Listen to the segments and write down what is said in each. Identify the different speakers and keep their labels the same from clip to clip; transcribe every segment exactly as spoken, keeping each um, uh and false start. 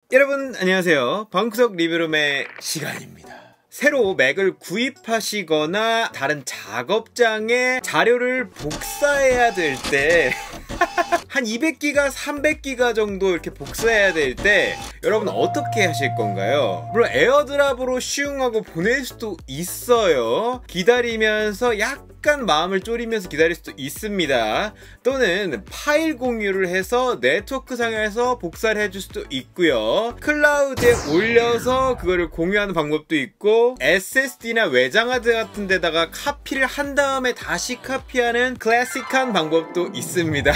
Speaker 1: 여러분 안녕하세요. 방구석 리뷰룸의 시간입니다. 새로 맥을 구입하시거나 다른 작업장에 자료를 복사해야 될 때 한 이백 기가, 삼백 기가 정도 이렇게 복사해야 될 때 여러분 어떻게 하실 건가요? 물론 에어드랍으로 슝하고 보낼 수도 있어요. 기다리면서 약간 마음을 졸이면서 기다릴 수도 있습니다. 또는 파일 공유를 해서 네트워크 상에서 복사를 해줄 수도 있고요. 클라우드에 올려서 그거를 공유하는 방법도 있고, 에스에스디나 외장하드 같은 데다가 카피를 한 다음에 다시 카피하는 클래식한 방법도 있습니다.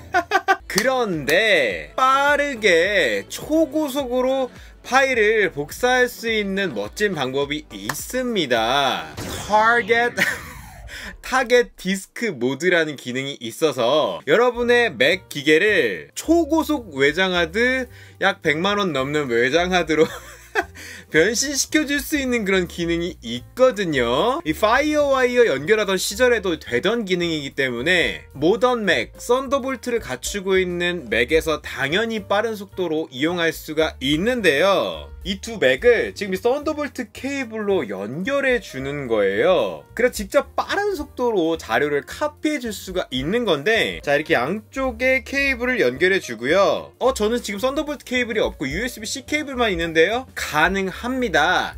Speaker 1: 그런데 빠르게 초고속으로 파일을 복사할 수 있는 멋진 방법이 있습니다. 타겟 타겟 디스크 모드라는 기능이 있어서 여러분의 맥 기계를 초고속 외장하드 약 백만 원 넘는 외장하드로 변신시켜줄 수 있는 그런 기능이 있거든요. 이 파이어와이어 연결하던 시절에도 되던 기능이기 때문에 모던 맥, 썬더볼트를 갖추고 있는 맥에서 당연히 빠른 속도로 이용할 수가 있는데요. 이 두 맥을 지금 이 썬더볼트 케이블로 연결해 주는 거예요. 그래서 직접 빠른 속도로 자료를 카피해 줄 수가 있는 건데, 자 이렇게 양쪽에 케이블을 연결해 주고요. 어 저는 지금 썬더볼트 케이블이 없고 유에스비-C 케이블만 있는데요. 가능합니다.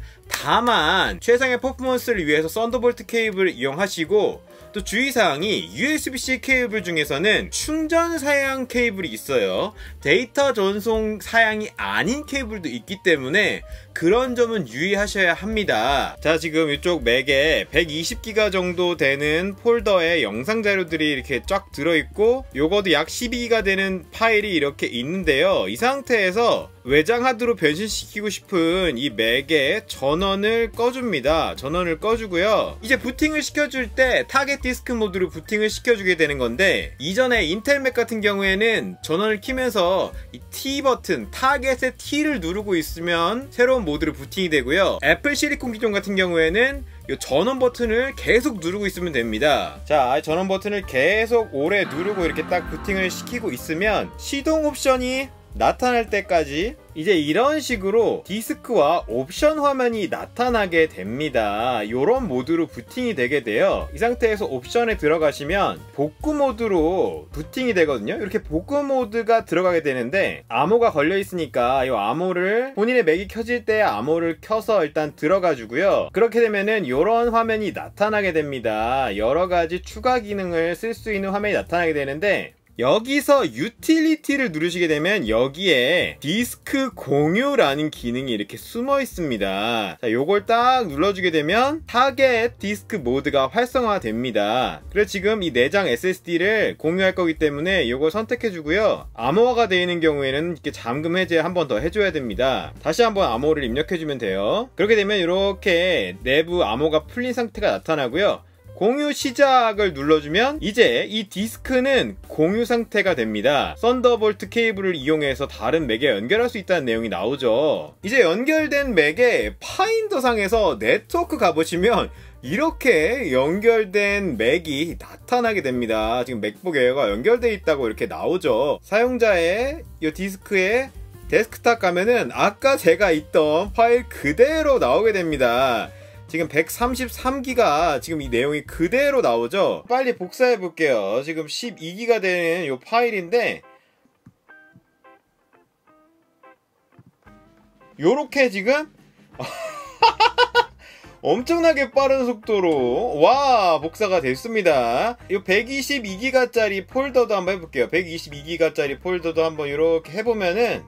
Speaker 1: 다만 최상의 퍼포먼스를 위해서 썬더볼트 케이블을 이용하시고, 또 주의사항이 유에스비-C 케이블 중에서는 충전 사양 케이블이 있어요. 데이터 전송 사양이 아닌 케이블도 있기 때문에 그런 점은 유의하셔야 합니다. 자 지금 이쪽 맥에 백이십 기가 정도 되는 폴더에 영상 자료들이 이렇게 쫙 들어있고, 요거도 약 십이 기가 되는 파일이 이렇게 있는데요. 이 상태에서 외장 하드로 변신시키고 싶은 이 맥의 전원을 꺼줍니다. 전원을 꺼주고요. 이제 부팅을 시켜줄 때 타겟 디스크 모드로 부팅을 시켜주게 되는 건데, 이전에 인텔 맥 같은 경우에는 전원을 키면서 이 T 버튼, 타겟의 T를 누르고 있으면 새로운 모드로 부팅이 되고요. 애플 실리콘 기종 같은 경우에는 이 전원 버튼을 계속 누르고 있으면 됩니다. 자, 전원 버튼을 계속 오래 누르고 이렇게 딱 부팅을 시키고 있으면 시동 옵션이 나타날 때까지 이제 이런 식으로 디스크와 옵션 화면이 나타나게 됩니다. 요런 모드로 부팅이 되게 돼요. 이 상태에서 옵션에 들어가시면 복구 모드로 부팅이 되거든요. 이렇게 복구 모드가 들어가게 되는데, 암호가 걸려 있으니까 이 암호를 본인의 맥이 켜질 때 암호를 켜서 일단 들어가 주고요. 그렇게 되면은 요런 화면이 나타나게 됩니다. 여러가지 추가 기능을 쓸 수 있는 화면이 나타나게 되는데, 여기서 유틸리티를 누르시게 되면 여기에 디스크 공유라는 기능이 이렇게 숨어 있습니다. 자, 요걸 딱 눌러주게 되면 타겟 디스크 모드가 활성화됩니다. 그래서 지금 이 내장 에스에스디를 공유할 거기 때문에 요걸 선택해 주고요. 암호화가 되어 있는 경우에는 이렇게 잠금 해제 한 번 더 해줘야 됩니다. 다시 한번 암호를 입력해 주면 돼요. 그렇게 되면 이렇게 내부 암호가 풀린 상태가 나타나고요. 공유 시작을 눌러주면 이제 이 디스크는 공유 상태가 됩니다. 썬더볼트 케이블을 이용해서 다른 맥에 연결할 수 있다는 내용이 나오죠. 이제 연결된 맥에 파인더 상에서 네트워크 가보시면 이렇게 연결된 맥이 나타나게 됩니다. 지금 맥북 에어가 연결되어 있다고 이렇게 나오죠. 사용자의 이 디스크에 데스크탑 가면은 아까 제가 있던 파일 그대로 나오게 됩니다. 지금 백삼십삼 기가 지금 이 내용이 그대로 나오죠. 빨리 복사해 볼게요. 지금 십이 기가 되는 이 파일인데, 요렇게 지금 엄청나게 빠른 속도로 와 복사가 됐습니다. 이 백이십이 기가짜리 폴더도 한번 해볼게요. 백이십이 기가짜리 폴더도 한번 이렇게 해보면은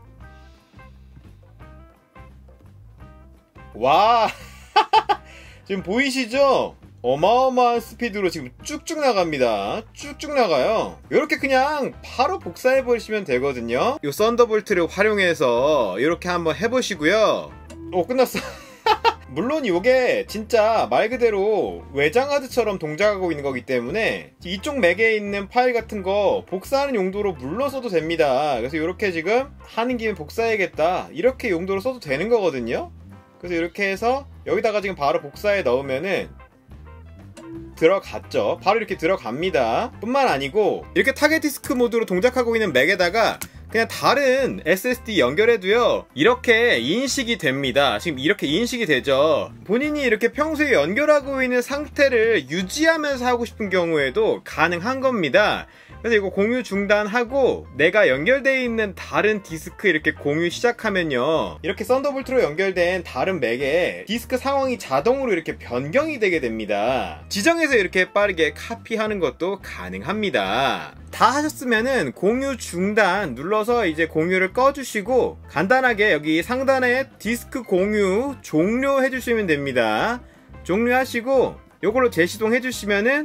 Speaker 1: 와 지금 보이시죠? 어마어마한 스피드로 지금 쭉쭉 나갑니다. 쭉쭉 나가요. 이렇게 그냥 바로 복사해 보시면 되거든요. 이 썬더볼트를 활용해서 이렇게 한번 해보시고요. 오, 끝났어. 물론 이게 진짜 말 그대로 외장하드처럼 동작하고 있는 거기 때문에 이쪽 맥에 있는 파일 같은 거 복사하는 용도로 물론 써도 됩니다. 그래서 이렇게 지금 하는 김에 복사해야겠다, 이렇게 용도로 써도 되는 거거든요. 그래서 이렇게 해서 여기다가 지금 바로 복사해 넣으면은 들어갔죠. 바로 이렇게 들어갑니다. 뿐만 아니고 이렇게 타겟 디스크 모드로 동작하고 있는 맥에다가 그냥 다른 에스에스디 연결해도요 이렇게 인식이 됩니다. 지금 이렇게 인식이 되죠. 본인이 이렇게 평소에 연결하고 있는 상태를 유지하면서 하고 싶은 경우에도 가능한 겁니다. 그래서 이거 공유 중단하고 내가 연결되어 있는 다른 디스크 이렇게 공유 시작하면요 이렇게 썬더볼트로 연결된 다른 맥에 디스크 상황이 자동으로 이렇게 변경이 되게 됩니다. 지정해서 이렇게 빠르게 카피하는 것도 가능합니다. 다 하셨으면은 공유 중단 눌러서 이제 공유를 꺼주시고 간단하게 여기 상단에 디스크 공유 종료 해주시면 됩니다. 종료하시고 요걸로 재시동 해주시면은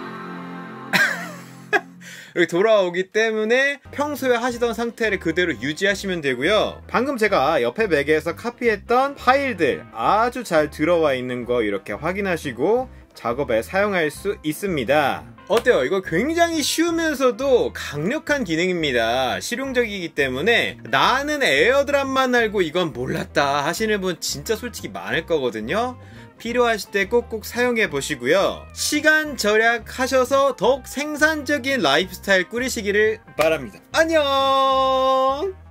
Speaker 1: 여기 돌아오기 때문에 평소에 하시던 상태를 그대로 유지하시면 되고요. 방금 제가 옆에 맥에서 카피했던 파일들 아주 잘 들어와 있는 거 이렇게 확인하시고 작업에 사용할 수 있습니다. 어때요? 이거 굉장히 쉬우면서도 강력한 기능입니다. 실용적이기 때문에 나는 에어드랍만 알고 이건 몰랐다 하시는 분 진짜 솔직히 많을 거거든요. 필요하실 때 꼭꼭 사용해 보시고요. 시간 절약하셔서 더욱 생산적인 라이프스타일 꾸리시기를 바랍니다. 안녕!